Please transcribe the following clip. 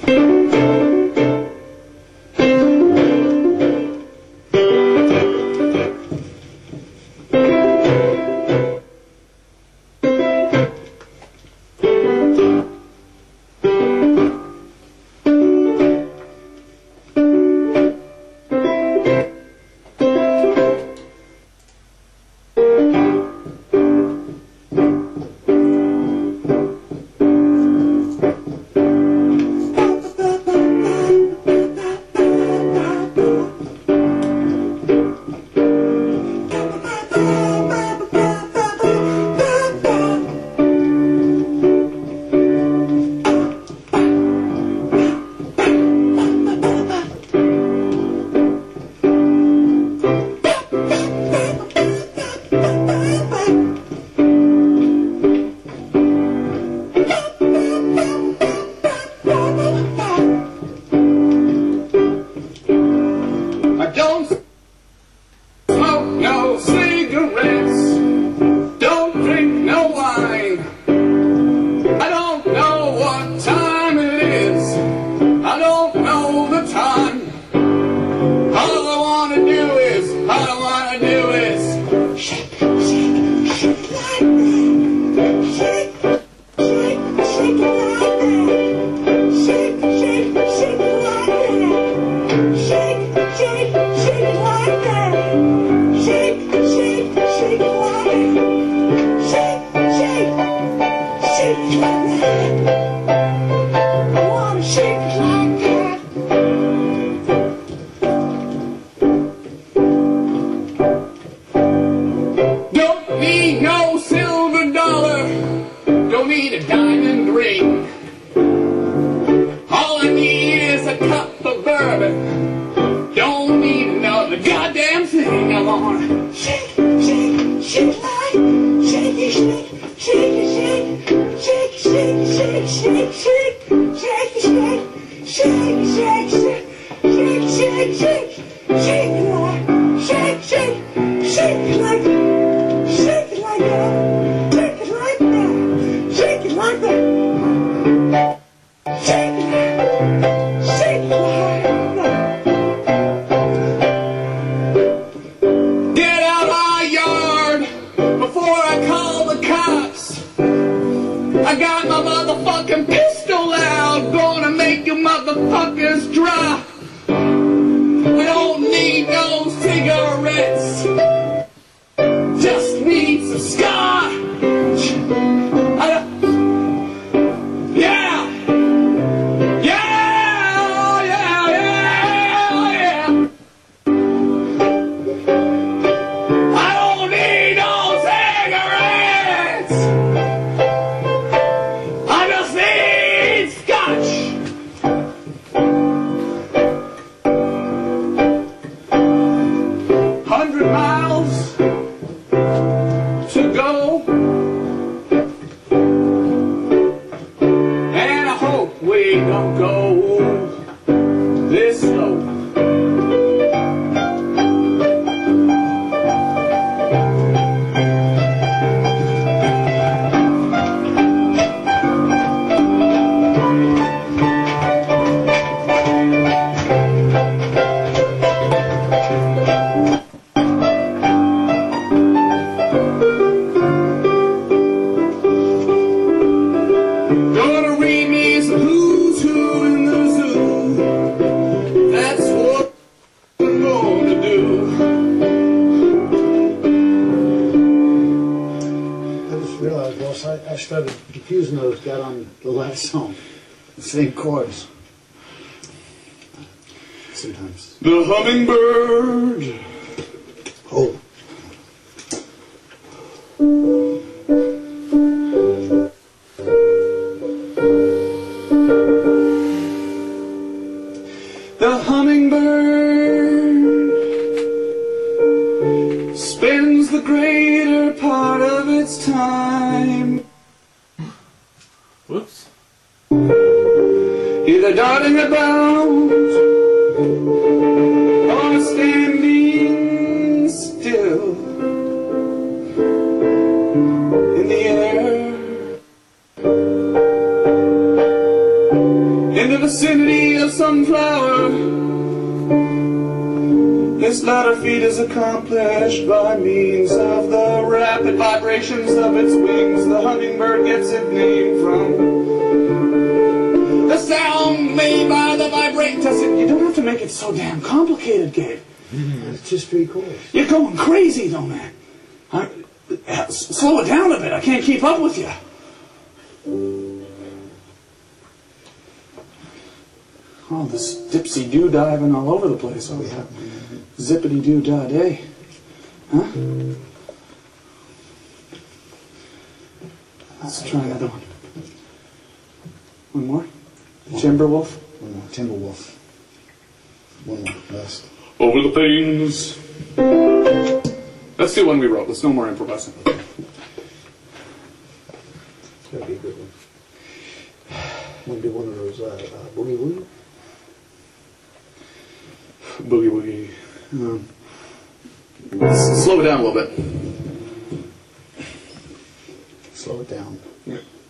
I started confusing those got on the last song. The same chorus. Sometimes. The hummingbird. Oh. The hummingbird spends the greater part of its time. Whoops. Either darting about or standing still in the air. Into the vicinity of sunflower. This latter feat is accomplished by means of the rapid vibrations of its wings. The hummingbird gets its name from the sound made by the vibrate. You don't have to make it so damn complicated, Gabe. It's just 3 chords. You're going crazy, though, man. Slow it down a bit. I can't keep up with you. Oh, this dipsy-doo diving all over the place. Oh, yeah. Zippity-doo-dah day. Huh? Let's try another one. One more? Timberwolf? One more. Timberwolf. One more. Last. Over the plains. Let's do one we wrote. Let's no more improvising. It's gotta be a good one. Want to do one of those boogie woogie? Boogie woogie. Slow it down a little bit. Slow it down. Yeah.